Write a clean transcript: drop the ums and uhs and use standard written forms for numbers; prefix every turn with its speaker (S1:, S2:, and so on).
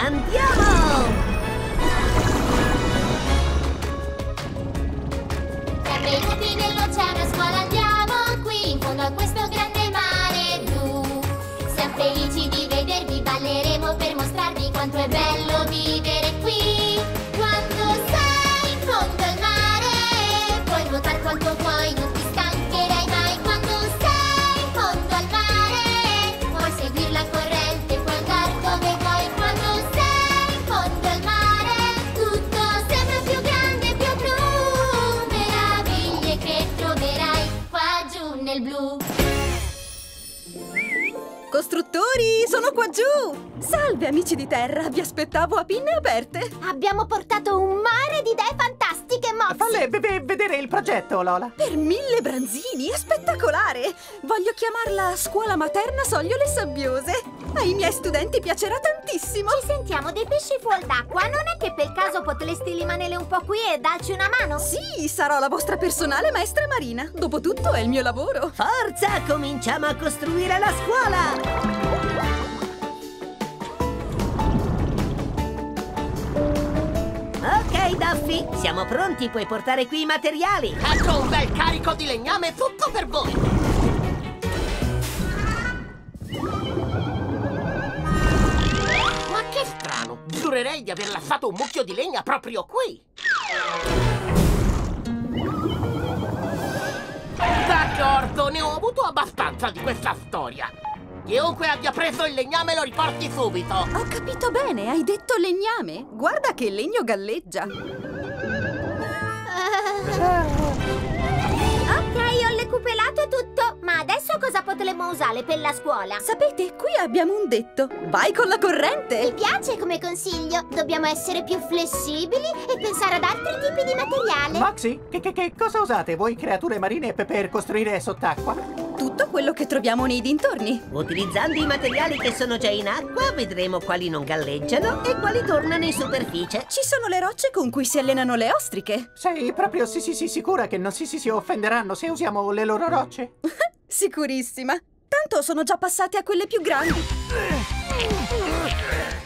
S1: Andiamo!
S2: Sempre i tutti nell'oceano a scuola andiamo, qui in fondo a questo grande mare blu. Siamo felici di vedervi, balleremo per mostrarvi quanto è bello vivere qui. Quando sei in fondo al mare, puoi nuotare quanto vuoi, non ti stancherai mai. Quando sei in fondo al mare, puoi seguire la corrente, puoi andare dove vuoi. Quando sei in fondo al mare, tutto sembra più grande, più blu. Meraviglie che troverai qua giù nel blu.
S3: Costruttori, sono qua giù! Salve amici di terra, vi aspettavo a pinne aperte.
S2: Abbiamo portato un mare di idee fantastiche, Moxie!
S4: Falle vedere il progetto, Lola.
S3: Per 1000 branzini, è spettacolare! Voglio chiamarla Scuola Materna Sogliole Sabbiose. Ai miei studenti piacerà tantissimo.
S2: Ci sentiamo dei pesci fuor d'acqua. Non è che per caso potresti rimanere un po' qui e darci una mano?
S3: Sì, sarò la vostra personale maestra marina. Dopotutto è il mio lavoro.
S1: Forza, cominciamo a costruire la scuola! Ok, Duffy, siamo pronti, puoi portare qui i materiali.
S5: Ecco un bel carico di legname tutto per voi! Ma che strano! Giurerei di aver lasciato un mucchio di legna proprio qui! D'accordo, ne ho avuto abbastanza di questa storia! Chiunque abbia preso il legname lo riporti subito!
S3: Ho capito bene, hai detto legname. Guarda che il legno galleggia.
S2: Ok, ho recuperato tutto. Ma adesso cosa potremmo usare per la scuola?
S3: Sapete, qui abbiamo un detto. Vai con la
S2: Mi
S3: corrente!
S2: piace come consiglio. Dobbiamo essere più flessibili e pensare ad altri tipi di materiale.
S4: Moxie, che cosa usate voi creature marine per costruire sott'acqua?
S3: Tutto quello che troviamo nei dintorni.
S1: Utilizzando i materiali che sono già in acqua, vedremo quali non galleggiano e quali tornano in superficie.
S3: Ci sono le rocce con cui si allenano le ostriche.
S4: Sei proprio sicura che non si offenderanno se usiamo le loro rocce?
S3: Sicurissima. Tanto sono già passate a quelle più grandi.